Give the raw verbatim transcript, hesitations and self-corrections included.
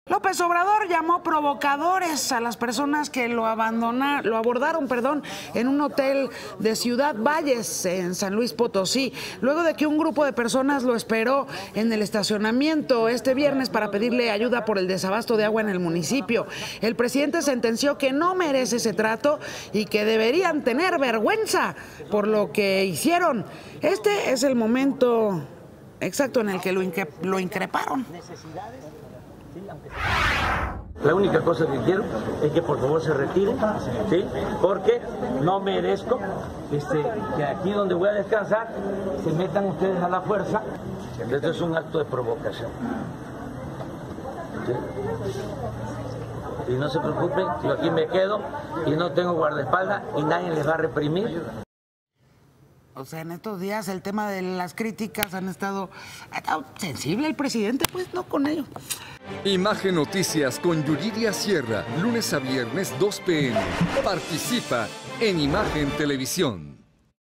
López Obrador llamó provocadores a las personas que lo abandonaron, lo abordaron, perdón, en un hotel de Ciudad Valles, en San Luis Potosí, luego de que un grupo de personas lo esperó en el estacionamiento este viernes para pedirle ayuda por el desabasto de agua en el municipio. El presidente sentenció que no merece ese trato y que deberían tener vergüenza por lo que hicieron. Este es el momento exacto en el que lo, incre lo increparon. La única cosa que quiero es que por favor se retire, ¿sí? Porque no merezco este, que aquí donde voy a descansar se metan ustedes a la fuerza. Esto es un acto de provocación, ¿sí? Y no se preocupen, yo aquí me quedo y no tengo guardaespaldas y nadie les va a reprimir. O sea, en estos días el tema de las críticas han estado, ha estado sensible el presidente, pues no con ello. Imagen Noticias con Yuridia Sierra, lunes a viernes dos p m Participa en Imagen Televisión.